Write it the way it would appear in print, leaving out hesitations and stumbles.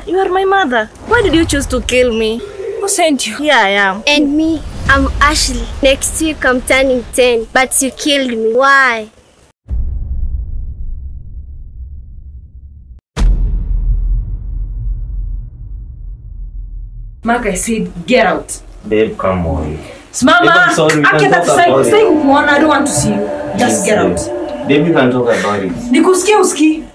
You are my mother. Why did you choose to kill me? Who sent you? Here I am. And me, I'm Ashley. Next week I'm turning 10, but you killed me. Why? Mark, I said get out. Babe, come on. Mama, I'm sorry, we can talk about it. I don't want to see you. Just get out. Babe, you can talk about it. Nikusikia uski.